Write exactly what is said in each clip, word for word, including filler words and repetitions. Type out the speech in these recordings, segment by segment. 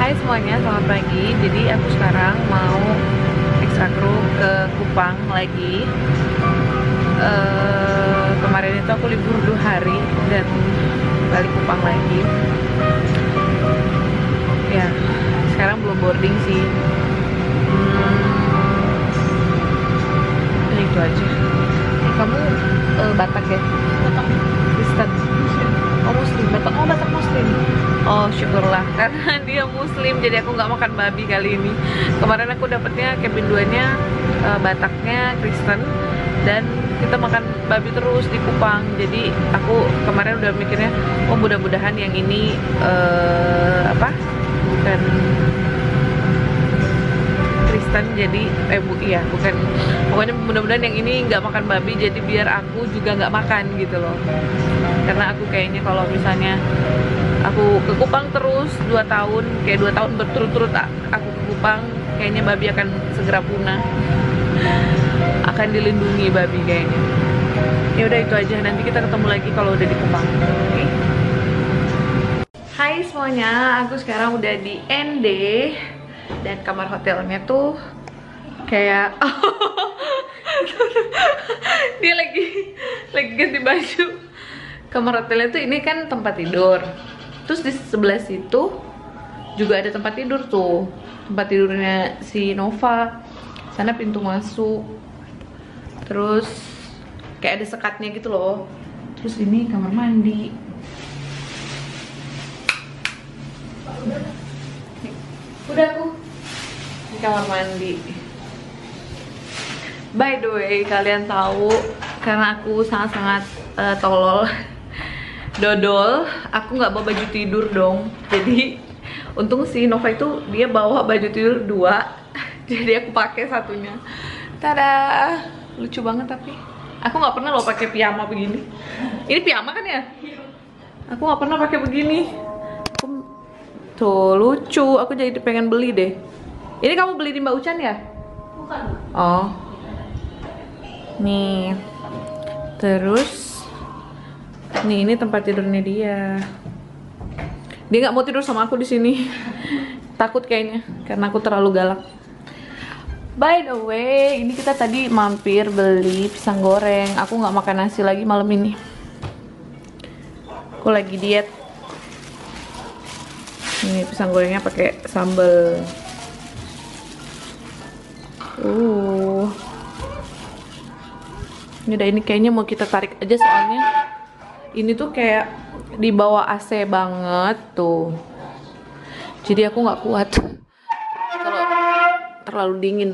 Hai semuanya, selamat pagi. Jadi aku sekarang mau ekstra kru ke Kupang lagi. uh, Kemarin itu aku libur dua hari dan balik Kupang lagi. Ya, sekarang belum boarding sih. hmm, Ini itu aja. Eh, kamu uh, Batak ya? Batak Kristen. Oh Muslim, Batak, oh Batak Muslim. Oh syukurlah, karena dia Muslim jadi aku nggak makan babi kali ini. Kemarin aku dapetnya cabin duanya uh, Bataknya Kristen dan kita makan babi terus di Kupang. Jadi aku kemarin udah mikirnya, oh mudah-mudahan yang ini uh, apa bukan Kristen jadi eh bu iya bukan pokoknya mudah-mudahan yang ini nggak makan babi jadi biar aku juga nggak makan gitu loh. Karena aku kayaknya kalau misalnya aku ke Kupang terus dua tahun, kayak dua tahun berturut-turut aku ke Kupang, kayaknya babi akan segera punah. Akan dilindungi babi kayaknya. Ya udah itu aja, nanti kita ketemu lagi kalau udah di Kupang. Oke. Okay? Hai semuanya, aku sekarang udah di N D dan kamar hotelnya tuh kayak dia lagi lagi ganti baju. Kamar hotelnya tuh ini kan tempat tidur. Terus di sebelah situ juga ada tempat tidur tuh. Tempat tidurnya si Nova. Sana pintu masuk. Terus kayak ada sekatnya gitu loh. Terus ini kamar mandi. Udah aku. Ini kamar mandi. By the way, kalian tahu karena aku sangat-sangat uh, tolol. Dodol, aku nggak bawa baju tidur dong. Jadi untung si Nova itu dia bawa baju tidur dua, jadi aku pakai satunya. Tada, lucu banget tapi aku nggak pernah loh pakai piyama begini. Ini piyama kan ya? Aku nggak pernah pakai begini. Aku, tuh lucu, aku jadi pengen beli deh. Ini kamu beli di Mbak Ucan ya? Bukan. Oh, nih, terus. Nih, ini tempat tidurnya dia. Dia nggak mau tidur sama aku di sini. Takut kayaknya, karena aku terlalu galak. By the way, ini kita tadi mampir beli pisang goreng. Aku nggak makan nasi lagi malam ini. Aku lagi diet. Ini pisang gorengnya pakai sambal. Uh. Ini udah, ini kayaknya mau kita tarik aja soalnya. Ini tuh kayak di bawah A C banget tuh. Jadi aku nggak kuat kalau terlalu dingin.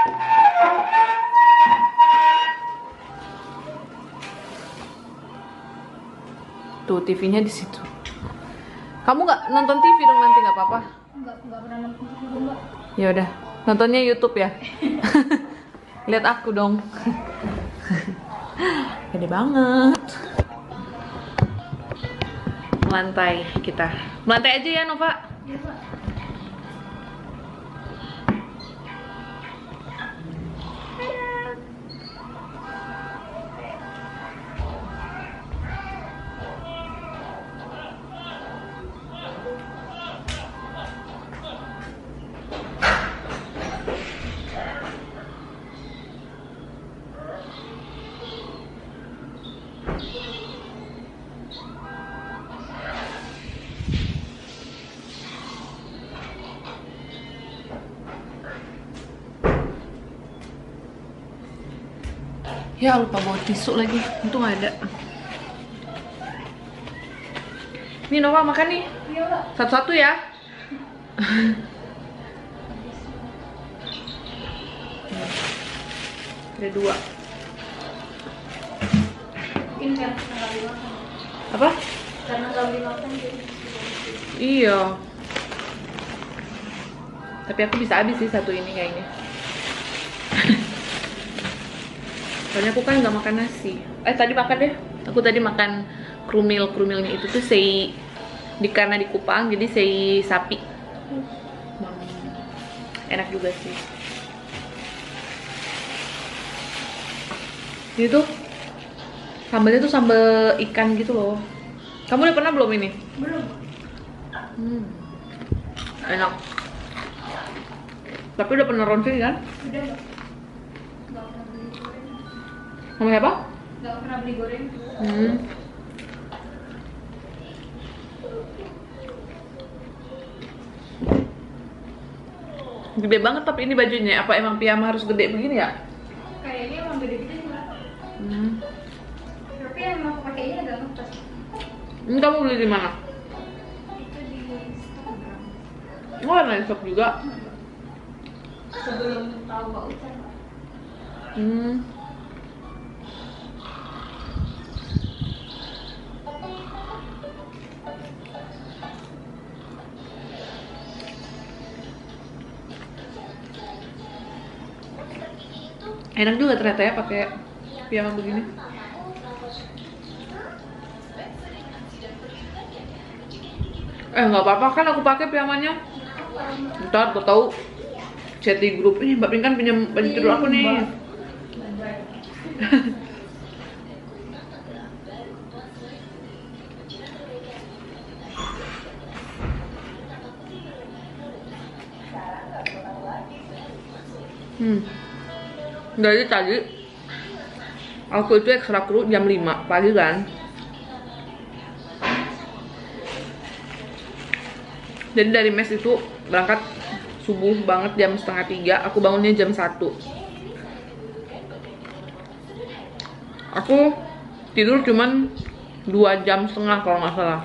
Tuh T V-nya di situ. Kamu nggak nonton T V dong nanti, nggak apa-apa? Enggak, enggak pernah nonton T V, Mbak. Ya udah, nontonnya YouTube ya. Lihat aku dong. Gede banget. Melantai kita. Melantai aja ya, Nova. Iya, Pak. Ya lupa bawa tisu lagi, untung ada. Nih Nova makan nih. Iya, Pak. Satu-satu ya. Ada dua. Ini kan karena nggak dimakan. Apa? Karena nggak dimakan jadi. Iya. Tapi aku bisa habis sih satu ini kayaknya. Soalnya aku kan nggak makan nasi. Eh tadi makan deh. Aku tadi makan krumil, krumilnya itu tuh sei di karena di Kupang jadi sei sapi. Hmm. Enak juga sih. Ini tuh sambalnya tuh sambal ikan gitu loh. Kamu udah pernah belum ini? Belum. Hmm. Enak. Tapi udah pernah ronsen kan? Udah nggak? Nggak pernah beli goreng. Sama siapa? Nggak pernah beli goreng. Hmm. Gede banget tapi ini bajunya. Apa emang piyama harus gede begini ya? Kayaknya emang gede-gede juga. Hmm. Tapi yang aku pakai ini agak ngepas. Ini kamu beli di mana? Itu di Instagram. Oh, online shop juga. Sebelum tahu Mbak Ucan. Hmm. Enak juga ternyata ya pakai piyama begini. Eh nggak apa-apa kan aku pakai piyamanya. Ntar aku tahu chat di grup ini Mbak Pink kan pinjam baju tidur aku nih. Hmm. Dari tadi aku itu ekstra kru jam lima pagi kan. Jadi dari mes itu berangkat subuh banget jam setengah tiga, aku bangunnya jam satu. Aku tidur cuman dua jam setengah kalau nggak salah.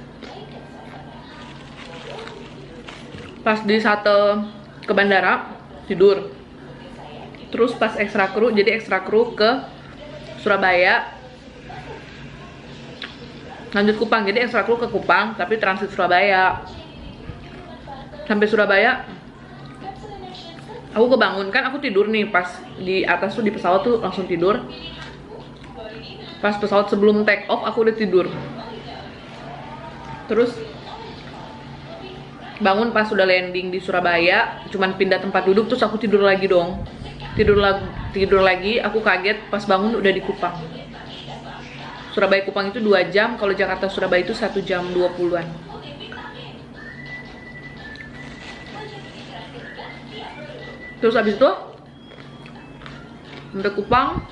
Pas di shuttle ke bandara tidur. Terus pas ekstra kru, jadi ekstra kru ke Surabaya, lanjut Kupang. Jadi ekstra kru ke Kupang tapi transit Surabaya. Sampai Surabaya aku kebangun kan, aku tidur nih pas di atas tuh, di pesawat tuh langsung tidur. Pas pesawat sebelum take off aku udah tidur. Terus bangun pas sudah landing di Surabaya, cuman pindah tempat duduk, terus aku tidur lagi dong. Tidur lagi, tidur lagi, aku kaget pas bangun udah di Kupang. Surabaya Kupang itu dua jam, kalau Jakarta Surabaya itu satu jam dua puluhan. Terus habis itu sampai Kupang,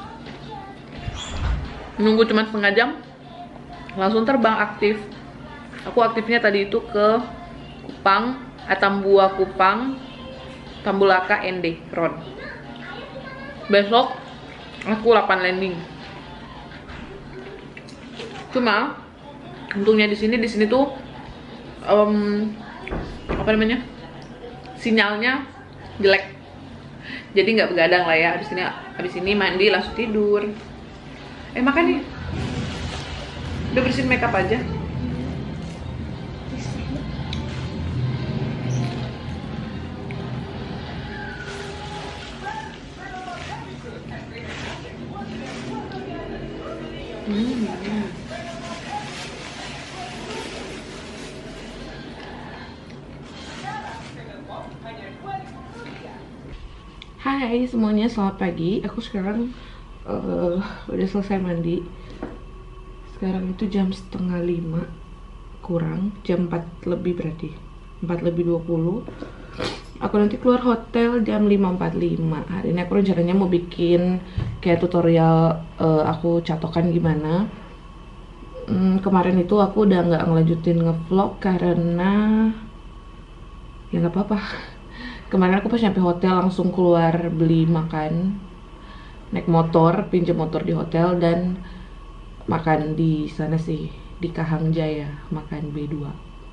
nunggu cuma setengah jam, langsung terbang aktif. Aku aktifnya tadi itu ke Kupang, Atambua Kupang, Tambulaka, N D, Ron. Besok aku delapan landing. Cuma untungnya di sini di sini tuh um, apa namanya, sinyalnya jelek, jadi nggak begadang lah ya. Abis ini abis ini mandi langsung tidur. Eh makan nih, udah bersihin makeup aja. Hmm. Hai semuanya, selamat pagi. Aku sekarang uh, udah selesai mandi. Sekarang itu jam setengah lima kurang, jam empat lebih berarti empat lebih dua puluh. Aku nanti keluar hotel jam lima empat puluh lima. Hari ini aku rencananya mau bikin kayak tutorial uh, aku catokan gimana. Hmm, kemarin itu aku udah nggak ngelanjutin ngevlog karena ya nggak apa-apa. Kemarin aku pas nyampe hotel langsung keluar beli makan, naik motor, pinjam motor di hotel dan makan di sana sih, di Kahang Jaya, makan B dua.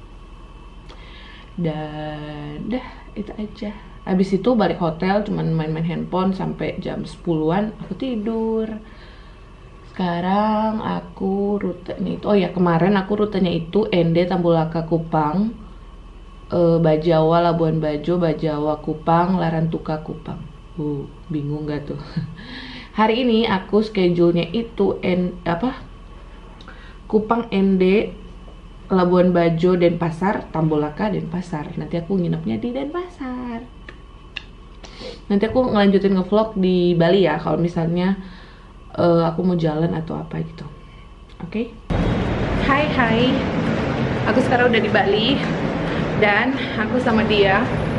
Dan dah itu aja. Habis itu balik hotel cuman main-main handphone sampai jam sepuluhan aku tidur. Sekarang aku rutenya itu, oh ya kemarin aku rutenya itu N D Tambulaka Kupang, uh, Bajawa Labuan Bajo, Bajawa Kupang, Larantuka Kupang. Uh, bingung gak tuh? Hari ini aku schedule-nya itu N apa? Kupang, N D, Labuan Bajo, Denpasar, Tambulaka, Denpasar. Nanti aku nginepnya di Denpasar. Nanti aku ngelanjutin ngevlog di Bali ya, kalau misalnya uh, aku mau jalan atau apa gitu. Oke? Okay? Hai hai. Aku sekarang udah di Bali. Dan aku sama dia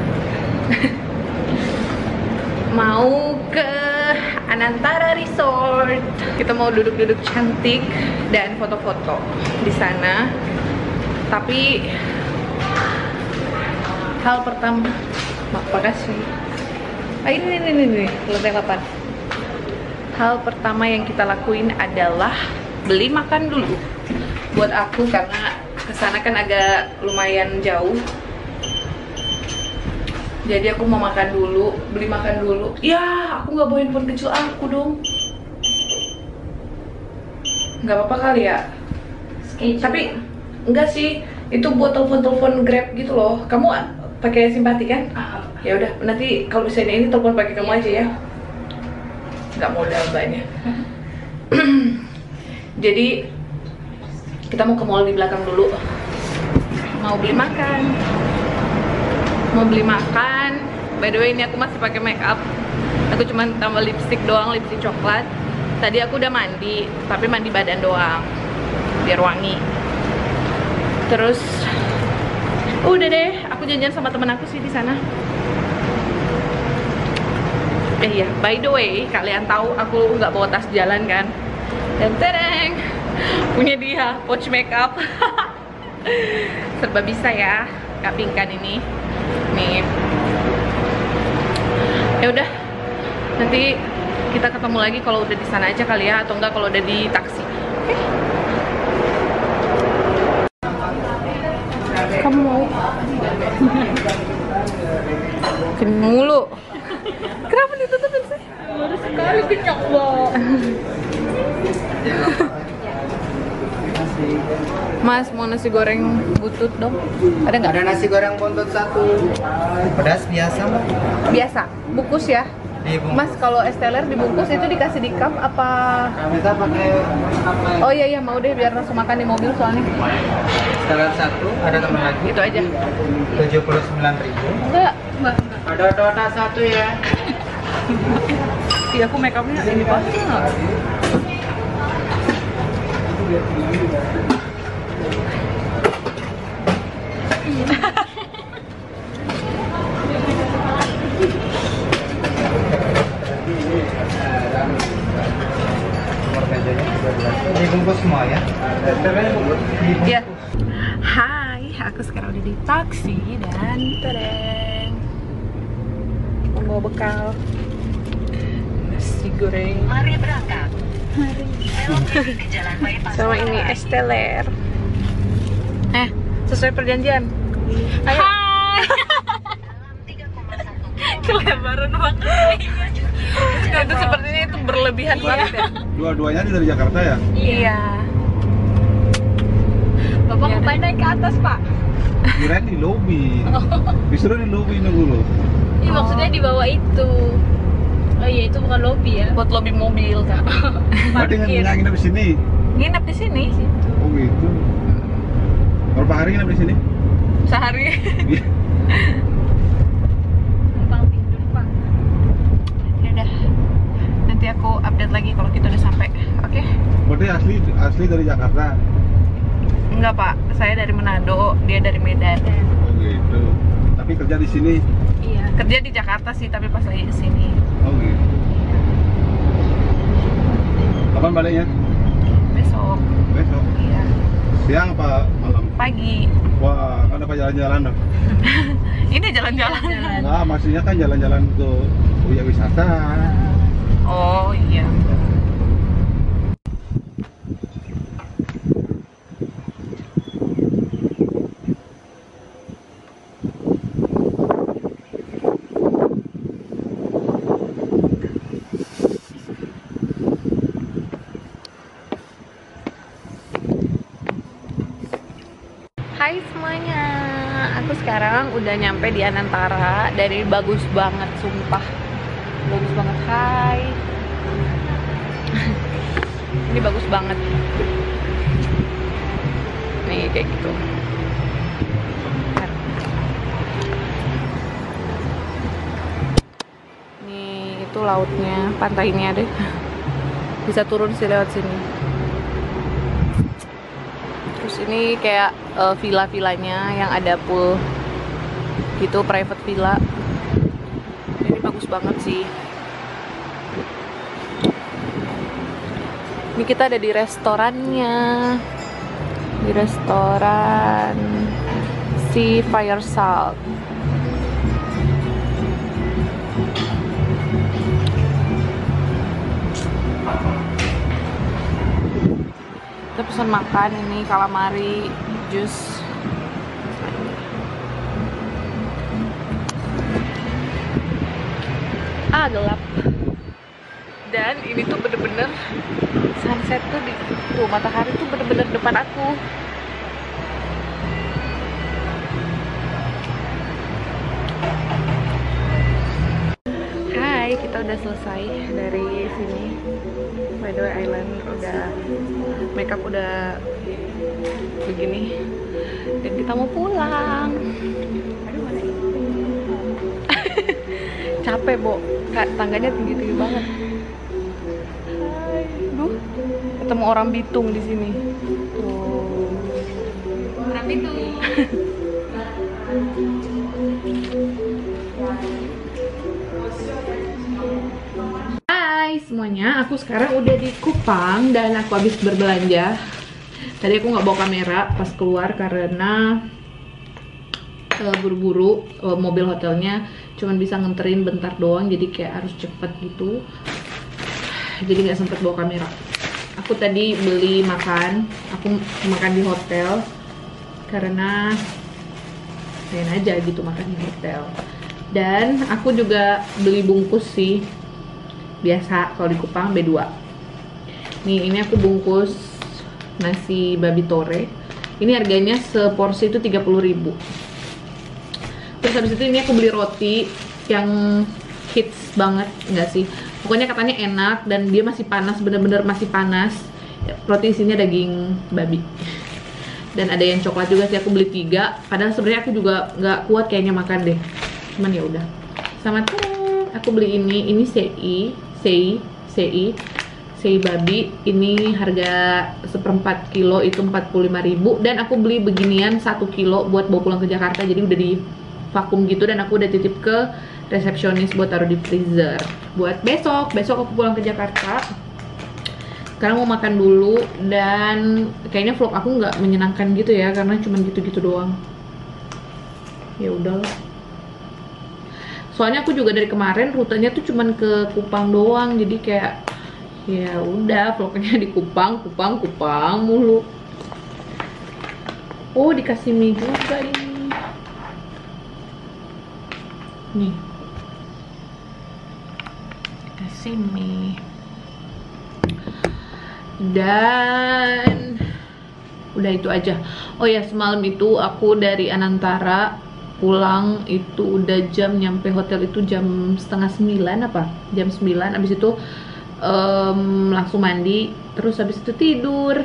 mau ke Anantara Resort. Kita mau duduk-duduk cantik dan foto-foto di sana. Tapi hal pertama, makasih. Ah, ini ini ini nih, lantai delapan. Hal pertama yang kita lakuin adalah beli makan dulu. Buat aku karena kesana kan agak lumayan jauh. Jadi aku mau makan dulu, beli makan dulu. Ya, aku nggak bawa handphone kecil aku dong. Nggak apa-apa kali ya. Schedule. Tapi enggak sih, itu buat telepon-telepon Grab gitu loh. Kamu pakai simpati kan? Ah, Ya udah, nanti kalau misalnya ini telepon pakai kamu aja ya. Nggak modal banyak. Jadi kita mau ke mall di belakang dulu. Mau beli makan. Mau beli makan. By the way, ini aku masih pakai make up. Aku cuma tambah lipstick doang, lipstick coklat. Tadi aku udah mandi, tapi mandi badan doang biar wangi. Terus udah deh, aku janjian sama temen aku sih di sana. Eh ya, by the way, kalian tahu aku nggak bawa tas jalan kan? Dan tereng, punya dia, pouch makeup. Serba bisa ya, Kak Pinkan ini. Nih. Ya udah, nanti kita ketemu lagi kalau udah di sana aja kali ya, atau enggak kalau udah di taksi. Oke? Okay? Kamu mau? Kenyang mulu. Kenapa ditutupin sih? Baru sekali kenyang banget. Mas, mau nasi goreng butut dong? Ada nggak? Ada nasi goreng buntut satu. Pedas biasa, Mbak? Biasa, bungkus ya. Dibungkus. Mas, kalau es teler dibungkus itu dikasih di cup apa? Kami tak pakai Oh iya iya, mau deh biar langsung makan di mobil soalnya. teler satu, ada teman lagi. Itu aja. tujuh puluh sembilan ribu. Enggak, enggak, enggak. Ada Dota satu ya. Iya, aku make upnya ini banget. Dibungkus semua ya. Dibungkus. Iya. Hai, aku sekarang udah di taksi dan tereng. Mau bawa bekal. Nasi goreng. Mari berangkat. Sama ini es teler. Eh, sesuai perjanjian. Ayo. Hai. Kelebaran banget. Itu sepertinya itu berlebihan banget ya. Dua-duanya dari Jakarta ya? Iya. Bapak Iya, ngapain naik ke atas, Pak? Kirain di lobi. Disuruh di lobi nunggu lo. Ini maksudnya di bawah itu. Oh iya, itu bukan lobby ya. Buat lobby mobil kan. Berarti nggak nginep di sini? Nginep di sini. Oh gitu. Berapa hari nginep di sini? Sehari. Iya. Numpang tidur, Pak. Ya udah. Nanti aku update lagi kalau kita udah sampai. Oke? Berarti asli asli dari Jakarta. Enggak, Pak. Saya dari Manado, dia dari Medan. Oh gitu. Tapi kerja di sini. Iya. Kerja di Jakarta sih, tapi pas lagi kesini. Oh gitu. Kapan baliknya? Besok. Besok. Iya. Siang apa malam? Pagi. Wah, kan apa jalan-jalan dong? Ini jalan-jalan. Nah, maksudnya kan jalan-jalan ke Uya Wisata. Oh iya. Hai semuanya, aku sekarang udah nyampe di Anantara. Dari bagus banget, sumpah bagus banget. Hai. Ini bagus banget. Nih kayak gitu. Nih itu lautnya, pantainya deh. Bisa turun sih lewat sini. Terus ini kayak uh, villa-villanya yang ada pool gitu, private villa. Ini bagus banget sih. Ini kita ada di restorannya, di restoran si Fire Salt. Kita pesan makan ini calamari, jus. Ah, gelap. Dan ini tuh bener-bener sunset tuh di tuh, matahari tuh bener-bener depan aku. Hai, kita udah selesai dari sini. By the way, Island udah makeup udah begini dan kita mau pulang. Aduh, mana ini? Capek, Bo. Kak, tangganya tinggi-tinggi banget. Hai, duh. Ketemu orang Bitung di sini. Oh. Orang itu. Hai semuanya, aku sekarang udah di Kupang dan aku habis berbelanja. Tadi aku nggak bawa kamera pas keluar karena buru-buru, uh, uh, mobil hotelnya cuman bisa nganterin bentar doang, jadi kayak harus cepet gitu. Jadi nggak sempet bawa kamera. Aku tadi beli makan, aku makan di hotel karena pengen aja gitu makan di hotel. Dan aku juga beli bungkus sih, biasa kalau di Kupang B dua. Nih, ini aku bungkus nasi babi tore. Ini harganya seporsi itu tiga puluh ribu. Terus habis itu ini aku beli roti yang hits banget, enggak sih? Pokoknya katanya enak dan dia masih panas, bener-bener masih panas. Roti isinya daging babi. Dan ada yang coklat juga sih, aku beli tiga. Padahal sebenarnya aku juga nggak kuat kayaknya makan deh. Cuman ya udah. Sama tuh aku beli ini, ini C I, C I, C I, C I babi. Ini harga seperempat kilo itu empat puluh lima ribu. Dan aku beli beginian satu kilo buat bawa pulang ke Jakarta. Jadi udah di vakum gitu dan aku udah titip ke resepsionis buat taruh di freezer buat besok. Besok aku pulang ke Jakarta. Sekarang mau makan dulu dan kayaknya vlog aku nggak menyenangkan gitu ya karena cuman gitu-gitu doang. Ya udahlah. Soalnya aku juga dari kemarin rutenya tuh cuman ke Kupang doang, jadi kayak ya udah vlognya di Kupang, Kupang, Kupang mulu. Oh, dikasih mie juga ini. Nih, kasih mie. Dan udah itu aja. Oh ya, semalam itu aku dari Anantara pulang itu udah jam, nyampe hotel itu jam setengah sembilan apa? Jam sembilan. Abis itu um, langsung mandi, terus habis itu tidur.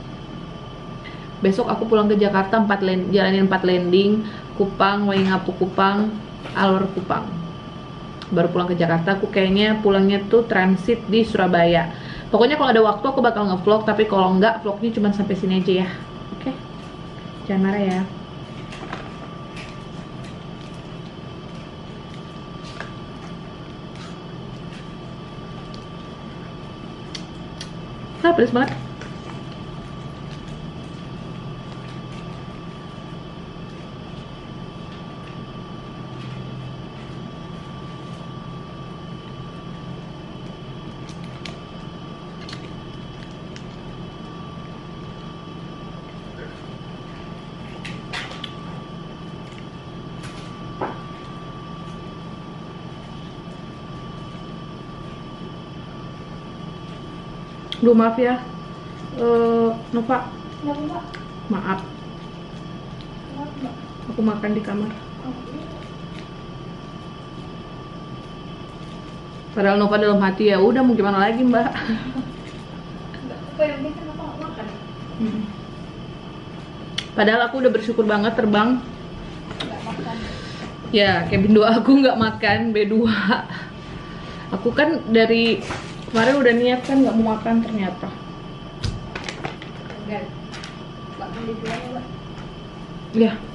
Besok aku pulang ke Jakarta, empat land, jalanin empat landing, Kupang, Waingapu Kupang, Alor Kupang. Baru pulang ke Jakarta. Aku kayaknya pulangnya tuh transit di Surabaya. Pokoknya kalau ada waktu aku bakal nge-vlog, tapi kalau enggak vlognya cuma sampai sini aja ya. Oke. Jangan marah ya. Ah, pedes banget. Duh, maaf ya, uh, Nova. Maaf. Aku makan di kamar. Padahal Nova dalam hati ya udah mau gimana lagi, Mbak. Hmm. Padahal aku udah bersyukur banget terbang. Ya, cabin dua aku nggak makan B dua. Aku kan dari kemarin udah niat kan nggak mau makan, ternyata. Ya.